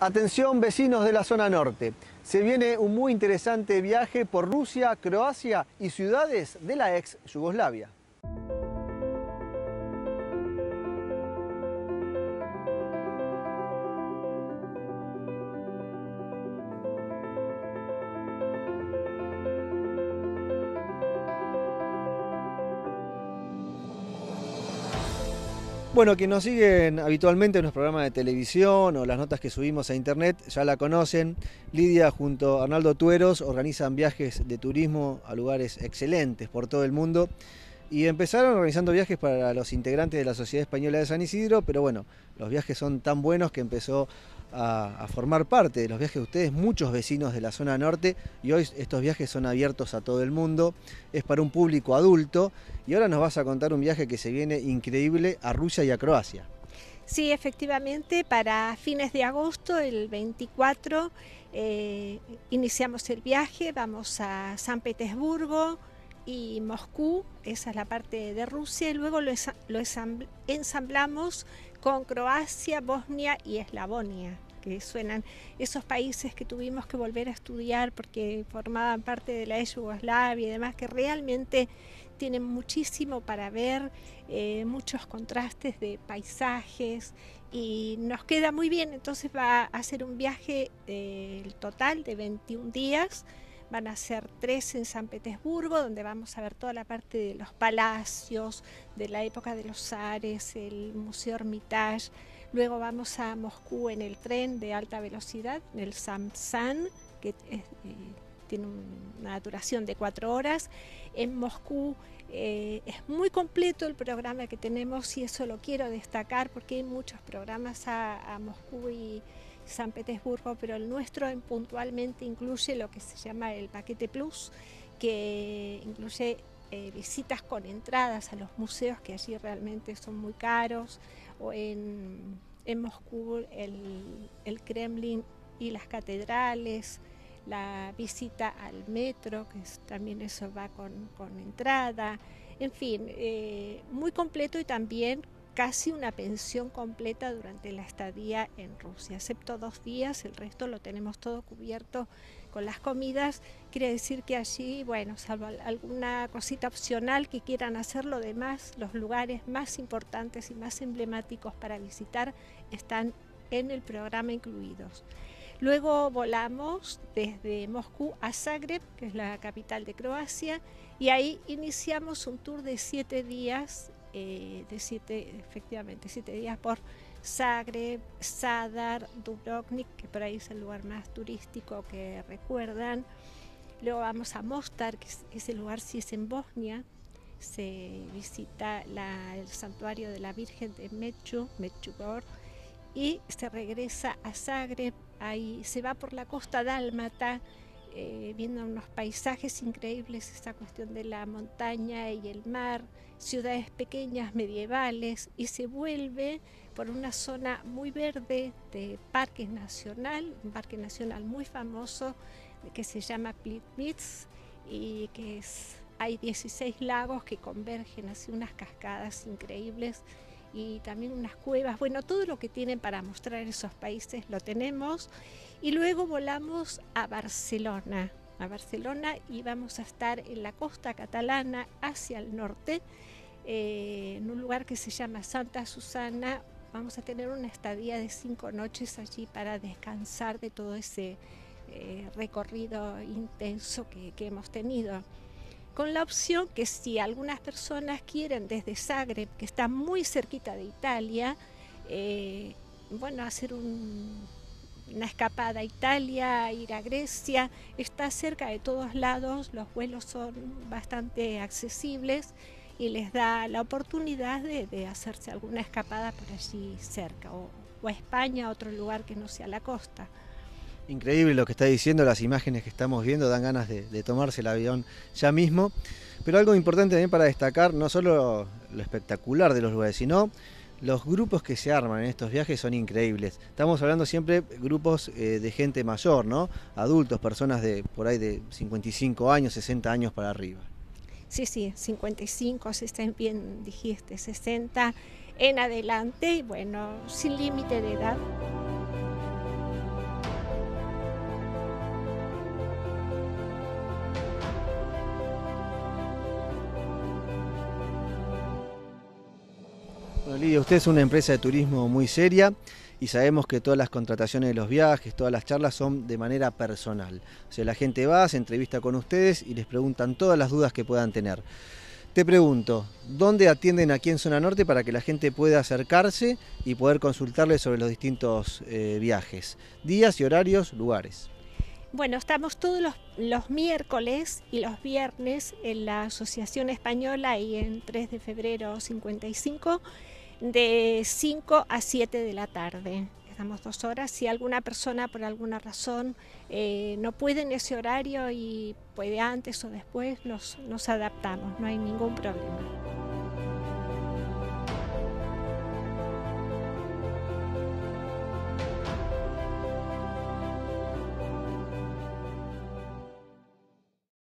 Atención vecinos de la zona norte, se viene un muy interesante viaje por Rusia, Croacia y ciudades de la ex Yugoslavia. Bueno, quienes nos siguen habitualmente en los programas de televisión o las notas que subimos a internet ya la conocen. Lidia junto a Arnaldo Tueros organizan viajes de turismo a lugares excelentes por todo el mundo y empezaron organizando viajes para los integrantes de la Sociedad Española de San Isidro, pero bueno, los viajes son tan buenos que empezó a formar parte de los viajes de ustedes muchos vecinos de la zona norte, y hoy estos viajes son abiertos a todo el mundo, es para un público adulto, y ahora nos vas a contar un viaje que se viene increíble a Rusia y a Croacia. Sí, efectivamente, para fines de agosto, el 24, iniciamos el viaje, vamos a San Petersburgo y Moscú, esa es la parte de Rusia, y luego lo ensamblamos con Croacia, Bosnia y Eslavonia, que suenan esos países que tuvimos que volver a estudiar porque formaban parte de la ex Yugoslavia y demás, que realmente tienen muchísimo para ver, muchos contrastes de paisajes, y nos queda muy bien. Entonces va a ser un viaje el total de 21 días. Van a ser 3 en San Petersburgo, donde vamos a ver toda la parte de los palacios, de la época de los zares, el Museo Hermitage. Luego vamos a Moscú en el tren de alta velocidad, en el Samsan, que tiene una duración de 4 horas. En Moscú es muy completo el programa que tenemos, y eso lo quiero destacar porque hay muchos programas a Moscú y San Petersburgo, pero el nuestro puntualmente incluye lo que se llama el paquete Plus, que incluye visitas con entradas a los museos, que allí realmente son muy caros, o en Moscú el Kremlin y las catedrales, la visita al metro, que también eso va con entrada, en fin, muy completo, y también casi una pensión completa durante la estadía en Rusia, excepto 2 días, el resto lo tenemos todo cubierto con las comidas. Quiere decir que allí, bueno, salvo alguna cosita opcional que quieran hacer, lo demás, los lugares más importantes y más emblemáticos para visitar están en el programa incluidos. Luego volamos desde Moscú a Zagreb, que es la capital de Croacia, y ahí iniciamos un tour de 7 días, efectivamente 7 días por Zagreb, Zadar, Dubrovnik, que por ahí es el lugar más turístico que recuerdan. Luego vamos a Mostar, que ese lugar sí es en Bosnia. Se visita el santuario de la Virgen de Medjugorje, y se regresa a Zagreb. Ahí se va por la costa dálmata, viendo unos paisajes increíbles, esta cuestión de la montaña y el mar, ciudades pequeñas medievales, y se vuelve por una zona muy verde de parque nacional, un parque nacional muy famoso que se llama Plitvice, y que hay 16 lagos que convergen hacia unas cascadas increíbles, y también unas cuevas. Bueno, todo lo que tienen para mostrar esos países lo tenemos. Y luego volamos a Barcelona, y vamos a estar en la costa catalana hacia el norte, en un lugar que se llama Santa Susana. Vamos a tener una estadía de 5 noches allí para descansar de todo ese recorrido intenso que hemos tenido, con la opción que si algunas personas quieren desde Zagreb, que está muy cerquita de Italia, bueno, hacer una escapada a Italia, ir a Grecia, está cerca de todos lados, los vuelos son bastante accesibles y les da la oportunidad de hacerse alguna escapada por allí cerca, o a España, a otro lugar que no sea la costa. Increíble lo que está diciendo, las imágenes que estamos viendo dan ganas de tomarse el avión ya mismo. Pero algo importante también para destacar, no solo lo espectacular de los lugares, sino los grupos que se arman en estos viajes son increíbles. Estamos hablando siempre de grupos de gente mayor, ¿no? Adultos, personas de por ahí de 55 años, 60 años para arriba. Sí, 55, 60, bien dijiste, 60 en adelante, y bueno, sin límite de edad. Bueno, Lidia, usted es una empresa de turismo muy seria y sabemos que todas las contrataciones de los viajes, todas las charlas son de manera personal. O sea, la gente va, se entrevista con ustedes y les preguntan todas las dudas que puedan tener. Te pregunto, ¿dónde atienden aquí en Zona Norte para que la gente pueda acercarse y poder consultarles sobre los distintos viajes? Días y horarios, lugares. Bueno, estamos todos los miércoles y los viernes en la Asociación Española y en 3 de febrero 55, de 5 a 7 de la tarde. Estamos 2 horas. Si alguna persona por alguna razón no puede en ese horario y puede antes o después, nos adaptamos, no hay ningún problema.